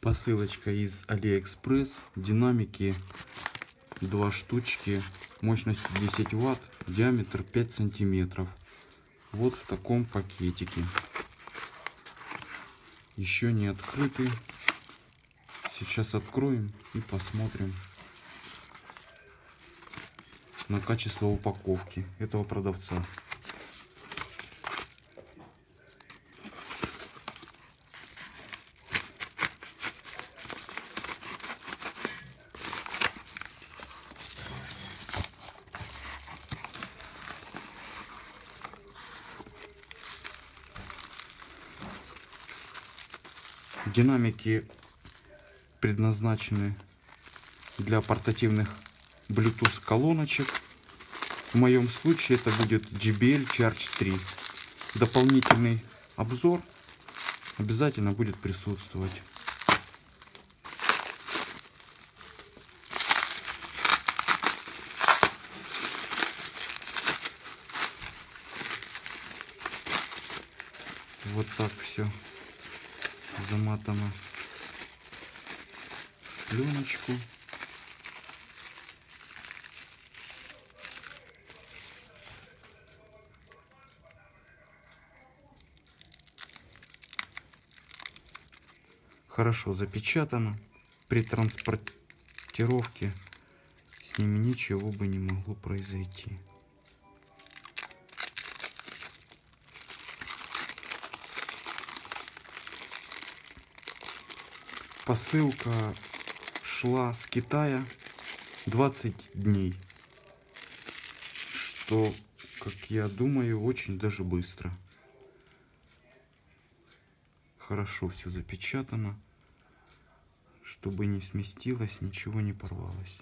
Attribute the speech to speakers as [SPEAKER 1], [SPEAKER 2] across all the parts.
[SPEAKER 1] Посылочка из Алиэкспресс. Динамики 2 штучки. Мощностью 10 Вт. Диаметр 5 сантиметров. Вот в таком пакетике. Еще не открыты. Сейчас откроем и посмотрим на качество упаковки этого продавца. Динамики предназначены для портативных Bluetooth колоночек. В моем случае это будет JBL Charge 3. Дополнительный обзор обязательно будет присутствовать. Вот так все заматано в пленочку. Хорошо запечатано. При транспортировке с ними ничего бы не могло произойти. Посылка шла с Китая 20 дней, что, как я думаю, очень даже быстро. Хорошо все запечатано, чтобы не сместилось, ничего не порвалось.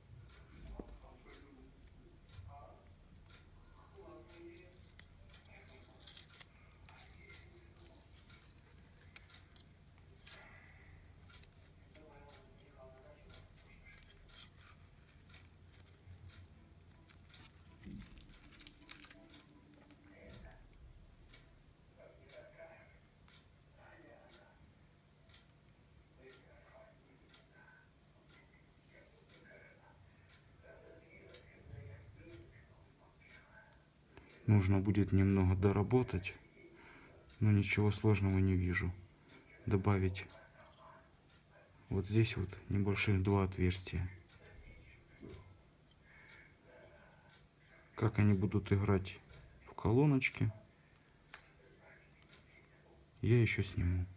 [SPEAKER 1] Нужно будет немного доработать, но ничего сложного не вижу. Добавить вот здесь вот небольших 2 отверстия. Как они будут играть в колоночке, я еще сниму.